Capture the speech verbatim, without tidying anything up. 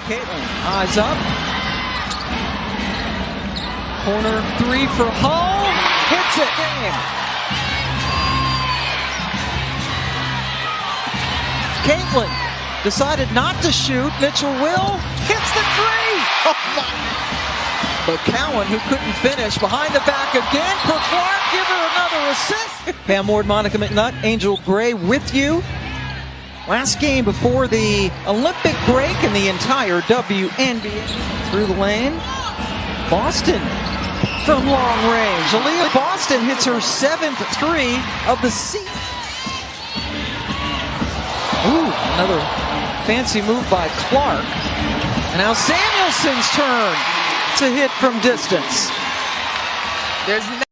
Caitlin, eyes up. Corner three for Hull. Hits it. Game. Caitlin decided not to shoot. Mitchell will. Hits the three. Oh my. But Cowan, who couldn't finish, behind the back again for Clark. Give her another assist. Pam Ward, Monica McNutt, Angel Gray with you. Last game before the Olympic break in the entire W N B A. Through the lane. Boston from long range. Aaliyah Boston hits her seventh three of the season. Ooh, another fancy move by Clark. And now Samuelson's turn to hit from distance. There's